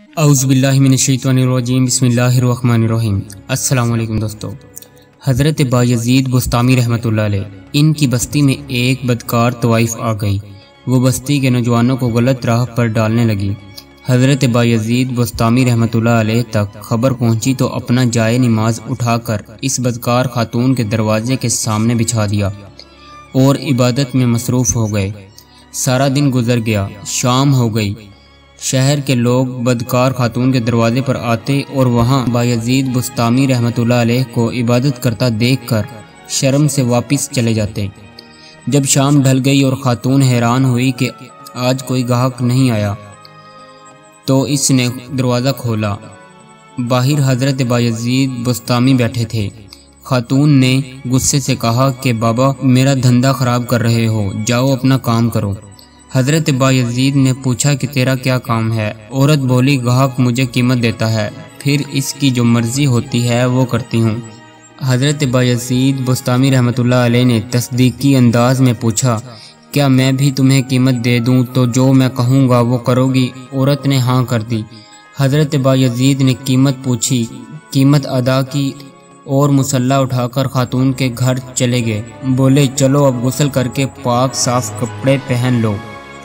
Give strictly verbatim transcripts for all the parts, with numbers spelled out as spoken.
اعوذ باللہ من الشیطان الرجیم، بسم اللہ الرحمن الرحیم۔ السلام علیکم دوستو۔ حضرت بایزید بسطامی رحمۃ اللہ علیہ ان کی بستی میں ایک بدکار طوائف آ گئی۔ وہ بستی کے نوجوانوں کو غلط راہ پر ڈالنے لگی۔ حضرت بایزید بسطامی رحمۃ اللہ علیہ تک خبر پہنچی تو اپنا جائے نماز اٹھا کر اس بدکار خاتون کے دروازے کے سامنے بچھا دیا اور عبادت میں مصروف ہو گئے۔ سارا دن گزر گیا، شام ہو گئی۔ شہر کے لوگ بدکار خاتون کے دروازے پر آتے اور وہاں بایزید بسطامی رحمۃ اللہ علیہ کو عبادت کرتا دیکھ کر شرم سے واپس چلے جاتے۔ جب شام ڈھل گئی اور خاتون حیران ہوئی کہ آج کوئی گاہک نہیں آیا تو اس نے دروازہ کھولا۔ باہر حضرت بایزید بسطامی بیٹھے تھے۔ خاتون نے غصے سے کہا کہ بابا، میرا دھندا خراب کر رہے ہو، جاؤ اپنا کام کرو۔ حضرت بایزید نے پوچھا کہ تیرا کیا کام ہے؟ عورت بولی، گاہک مجھے قیمت دیتا ہے، پھر اس کی جو مرضی ہوتی ہے وہ کرتی ہوں۔ حضرت بایزید بسطامی رحمۃ اللہ علیہ نے تصدیقی انداز میں پوچھا، کیا میں بھی تمہیں قیمت دے دوں تو جو میں کہوں گا وہ کرو گی؟ عورت نے ہاں کر دی۔ حضرت بایزید نے قیمت پوچھی، قیمت ادا کی اور مسلح اٹھا کر خاتون کے گھر چلے گئے۔ بولے، چلو اب غسل کر کے پاک صاف کپڑے پہن لو۔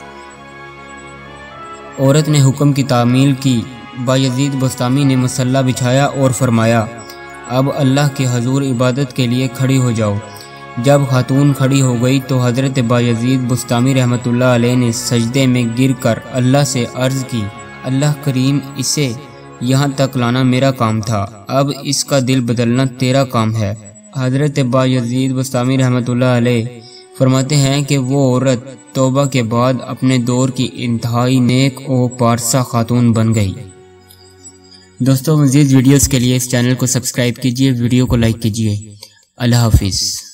عورت نے حکم کی تعمیل کی۔ بایزید بسطامی نے مسلح بچھایا اور فرمایا، اب اللہ کے حضور عبادت کے لیے کھڑی ہو جاؤ۔ جب خاتون کھڑی ہو گئی تو حضرت بایزید بسطامی رحمۃ اللہ علیہ نے سجدے میں گر کر اللہ سے عرض کی، اللہ کریم، اسے یہاں تک لانا میرا کام تھا، اب اس کا دل بدلنا تیرا کام ہے۔ حضرت بایزید بسطامی رحمۃ اللہ علیہ فرماتے ہیں کہ وہ عورت توبہ کے بعد اپنے دور کی انتہائی نیک و پارسا خاتون بن گئی۔ دوستو، مزید ویڈیوز کے لیے اس چینل کو سبسکرائب کیجیے، ویڈیو کو لائک کیجیے۔ اللہ حافظ۔